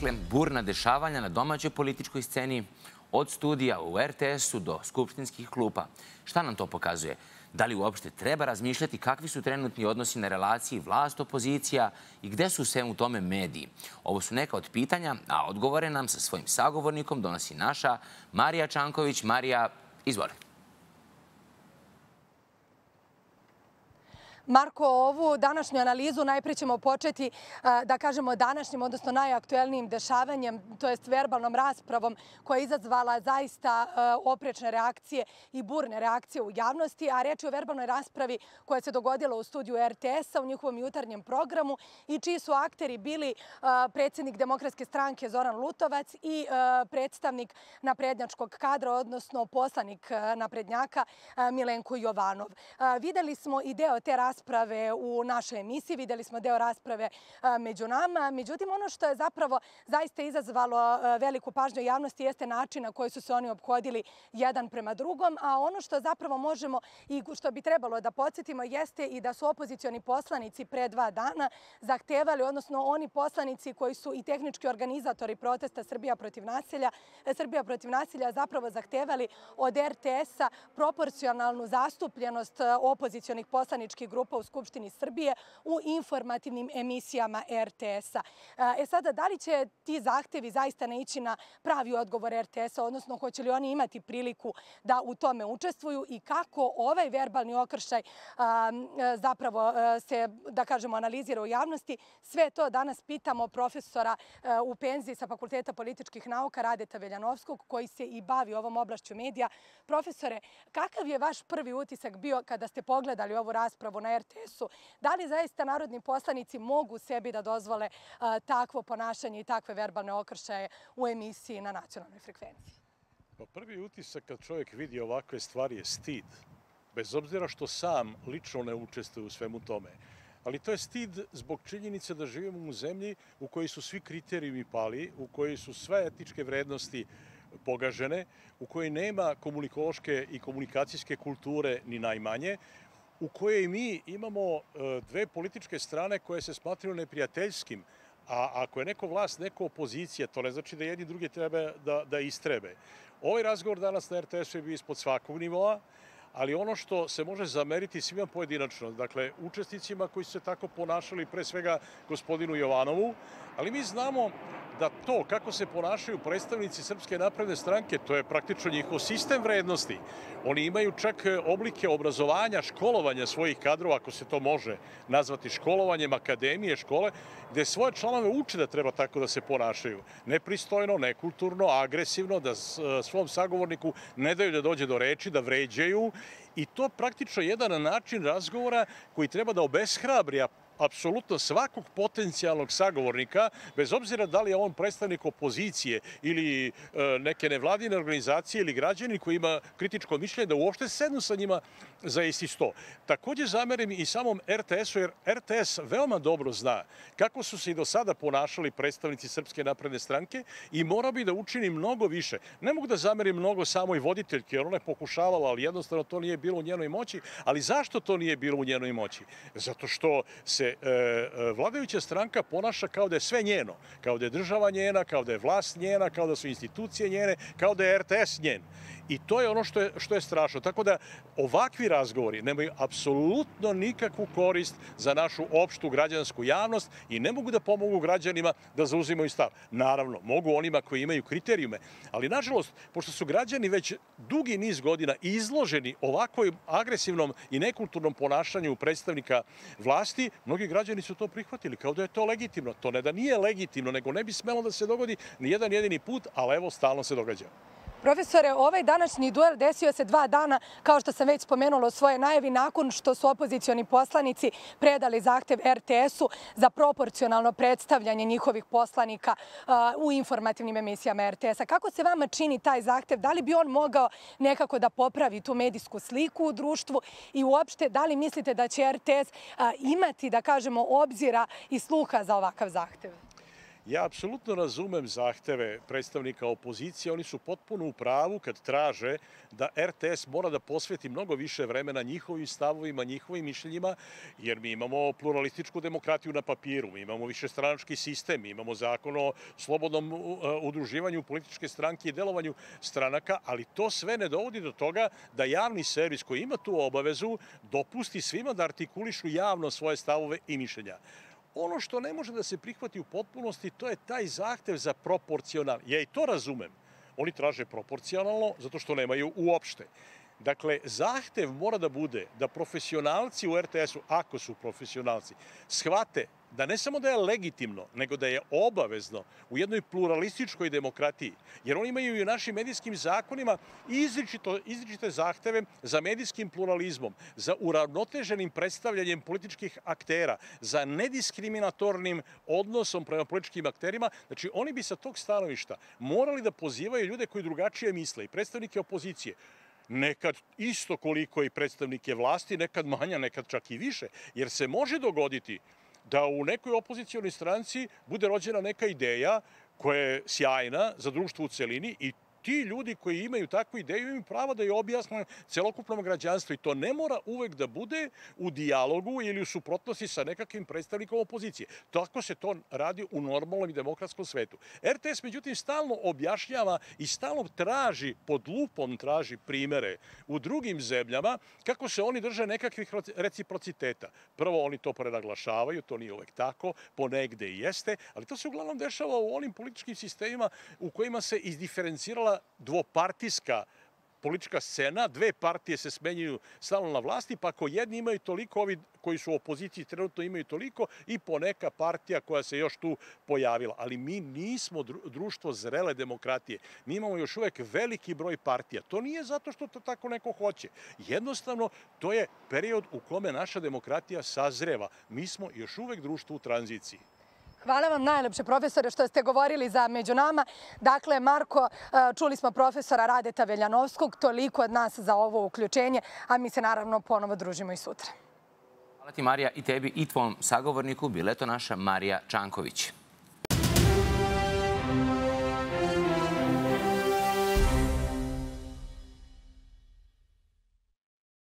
Dakle, burna dešavanja na domaćoj političkoj sceni, od studija u RTS-u do skupštinskih klupa. Šta nam to pokazuje? Da li uopšte treba razmišljati kakvi su trenutni odnosi na relaciji vlast-opozicija i gde su sve u tome mediji? Ovo su neka od pitanja, a odgovore nam sa svojim sagovornikom donosi naša Marija Čanković. Marija, izvoli. Marko, ovu današnju analizu najprije ćemo početi, da kažemo, današnjim, odnosno najaktuelnijim dešavanjem, to jest verbalnom raspravom koja je izazvala zaista oprečne reakcije i burne reakcije u javnosti, a reč je o verbalnoj raspravi koja se dogodila u studiju RTS-a u njihovom jutarnjem programu i čiji su akteri bili predsjednik Demokratske stranke Zoran Lutovac i predstavnik naprednjačkog kadra, odnosno poslanik naprednjaka Milenko Jovanov. Videli smo i deo te rasprave u našoj emisiji, videli smo deo rasprave među nama. Međutim, ono što je zapravo zaista izazvalo veliku pažnju javnosti jeste način na koji su se oni ophodili jedan prema drugom, a ono što zapravo možemo i što bi trebalo da podsjetimo jeste i da su opozicioni poslanici pre 2 dana zahtevali, odnosno oni poslanici koji su i tehnički organizatori protesta Srbija protiv nasilja zapravo zahtevali od RTS-a proporcionalnu zastupljenost opozicionih poslaničkih grupa u Skupštini Srbije u informativnim emisijama RTS-a. Sada, da li će ti zahtevi zaista naići na pravi odgovor RTS-a, odnosno hoće li oni imati priliku da u tome učestvuju i kako ovaj verbalni okršaj zapravo se, da kažemo, analizira u javnosti? Sve to danas pitamo profesora u penziji sa Fakulteta političkih nauka Radeta Veljanovskog, koji se i bavi ovom oblašću medija. Profesore, kakav je vaš prvi utisak bio kada ste pogledali ovu raspravu na RTS-u? Da li zaista narodni poslanici mogu sebi da dozvole takvo ponašanje i takve verbalne okršaje u emisiji na nacionalnoj frekvenciji? Prvi utisak kad čovjek vidi ovakve stvari je stid. Bez obzira što sam lično ne učestvuje u svemu tome. Ali to je stid zbog činjenice da živimo u zemlji u kojoj su svi kriterijumi pali, u kojoj su sve etičke vrednosti pogažene, u kojoj nema komunikološke i komunikacijske kulture ni najmanje, u kojoj mi imamo dve političke strane koje se smatraju neprijateljskim, a ako je neko vlast, neko opozicija, to ne znači da jedni drugi treba da istrebe. Ovaj razgovor danas na RTS-u je bio ispod svakog nivoa, ali ono što se može zameriti svima pojedinačno, dakle, učesnicima koji su se tako ponašali, pre svega gospodinu Jovanovu, ali mi znamo da to kako se ponašaju predstavnici Srpske napredne stranke, to je praktično njihov sistem vrednosti. Oni imaju čak oblike obrazovanja, školovanja svojih kadrova, ako se to može nazvati školovanjem, akademije, škole, gde svoje članove uče da treba tako da se ponašaju. Nepristojno, nekulturno, agresivno, da svom sagovorniku ne daju da dođe do reči, da vređaju. I to praktično jedan način razgovora koji treba da obeshrabri apsolutno svakog potencijalnog sagovornika, bez obzira da li je on predstavnik opozicije ili neke nevladine organizacije ili građani koji ima kritičko mišljenje, da uopšte sednu sa njima za isti sto. Također zamerim i samom RTS-u, jer RTS veoma dobro zna kako su se i do sada ponašali predstavnici Srpske napredne stranke i mora bi da učini mnogo više. Ne mogu da zamerim mnogo samoj voditeljki, jer ona je pokušavala, ali jednostavno to nije bilo u njenoj moći. Ali zašto to nije bilo u njenoj moći? Zato što se vladajuća stranka ponaša kao da je sve njeno, kao da je država njena, kao da je vlast njena, kao da su institucije njene, kao da je RTS njen. I to je ono što je strašno. Tako da ovakvi razgovori nemaju apsolutno nikakvu korist za našu opštu građansku javnost i ne mogu da pomogu građanima da zauzimaju stav. Naravno, mogu onima koji imaju kriterijume, ali nažalost, pošto su građani već dugi niz godina izloženi ovakvoj agresivnom i nekulturnom ponašanju predstavnika vlasti, mnogi građani su to prihvatili kao da je to legitimno. To ne da nije legitimno, nego ne bi smelo da se dogodi ni jedan jedini put, ali evo, stalno se događa. Profesore, ovaj današnji duel desio se 2 dana, kao što sam već spomenula u svojoj najavi, nakon što su opozicioni poslanici predali zahtev RTS-u za proporcionalno predstavljanje njihovih poslanika u informativnim emisijama RTS-a. Kako se vama čini taj zahtev? Da li bi on mogao nekako da popravi tu medijsku sliku u društvu i uopšte da li mislite da će RTS imati, da kažemo, obzira i sluha za ovakav zahtev? Ja apsolutno razumem zahteve predstavnika opozicije. Oni su potpuno u pravu kad traže da RTS mora da posveti mnogo više vremena njihovim stavovima, njihovim mišljenjima, jer mi imamo pluralističku demokratiju na papiru, mi imamo višestranački sistem, mi imamo zakon o slobodnom udruživanju političke stranke i delovanju stranaka, ali to sve ne dovodi do toga da javni servis koji ima tu obavezu dopusti svima da artikulišu javno svoje stavove i mišljenja. Ono što ne može da se prihvati u potpunosti, to je taj zahtev za proporcionalno. Ja i to razumem. Oni traže proporcionalno zato što nemaju uopšte. Dakle, zahtev mora da bude da profesionalci u RTS-u, ako su profesionalci, shvate da ne samo da je legitimno, nego da je obavezno u jednoj pluralističkoj demokratiji, jer oni imaju i u našim medijskim zakonima izričite zahteve za medijskim pluralizmom, za uravnoteženim predstavljanjem političkih aktera, za nediskriminatornim odnosom prema političkim akterima. Znači, oni bi sa tog stanovišta morali da pozivaju ljude koji drugačije misle i predstavnike opozicije, nekad isto koliko i predstavnike vlasti, nekad manja, nekad čak i više, jer se može dogoditi da u nekoj opozicijonoj stranci bude rođena neka ideja koja je sjajna za društvo u celini i ti ljudi koji imaju takvu ideju imaju pravo da je objasne celokupnom građanstvu i to ne mora uvek da bude u dijalogu ili u suprotnosti sa nekakvim predstavnikom opozicije. Tako se to radi u normalnom i demokratskom svetu. RTS, međutim, stalno objašnjava i stalno traži, pod lupom traži primere u drugim zemljama kako se oni drže nekakvih reciprociteta. Prvo, oni to prenaglašavaju, to nije uvek tako, ponegde i jeste, ali to se uglavnom dešava u onim političkim sistemima u kojima se izdiferencirala dvopartijska politička scena, dve partije se smenjuju stalno na vlasti, pa ako jedni imaju toliko, ovi koji su u opoziciji trenutno imaju toliko i poneka partija koja se još tu pojavila. Ali mi nismo društvo zrele demokratije. Mi imamo još uvek veliki broj partija. To nije zato što to tako neko hoće. Jednostavno, to je period u kome naša demokratija sazreva. Mi smo još uvek društvo u tranziciji. Hvala vam najlepše, profesore, što ste govorili za među nama. Dakle, Marko, čuli smo profesora Radeta Veljanovskog, toliko od nas za ovo uključenje, a mi se naravno ponovo družimo i sutra. Hvala ti, Marija, i tebi i tvom sagovorniku. Bila je to naša Marija Čanković.